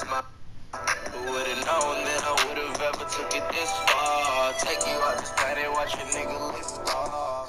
smile. Who would've known that I would've ever took it this far? Take you out this planet, watch a nigga live far.